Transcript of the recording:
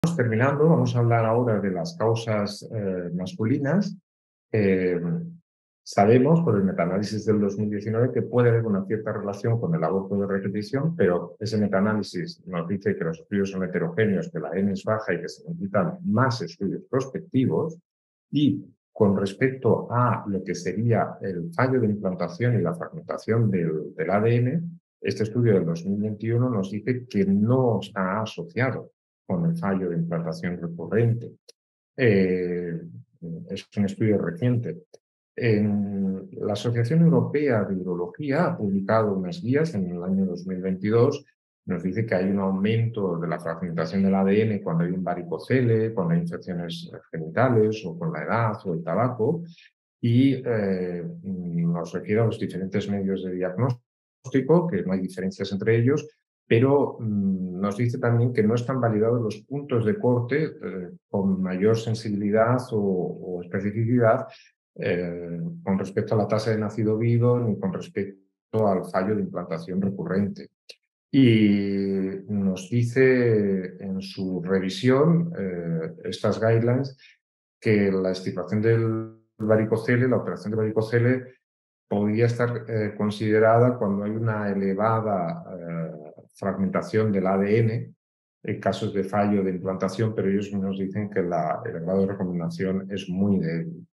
Terminando, vamos a hablar ahora de las causas masculinas. Eh, Sabemos por el metaanálisis del 2019 que puede haber una cierta relación con el aborto de repetición, pero ese metaanálisis nos dice que los estudios son heterogéneos, que la N es baja y que se necesitan más estudios prospectivos. Y con respecto a lo que sería el fallo de implantación y la fragmentación del ADN, este estudio del 2021 nos dice que no está asociado con el fallo de implantación recurrente. Es un estudio reciente. La Asociación Europea de Urología ha publicado unas guías en el año 2022. Nos dice que hay un aumento de la fragmentación del ADN cuando hay un varicocele, cuando hay infecciones genitales o con la edad o el tabaco, y nos refiere a los diferentes medios de diagnóstico, que no hay diferencias entre ellos, pero nos dice también que no están validados los puntos de corte con mayor sensibilidad o especificidad con respecto a la tasa de nacido vivo ni con respecto al fallo de implantación recurrente. Y nos dice en su revisión, estas guidelines, que la extirpación del varicocele, la operación de varicocele, podría estar considerada cuando hay una elevada fragmentación del ADN en casos de fallo de implantación, pero ellos nos dicen que el grado de recomendación es muy débil.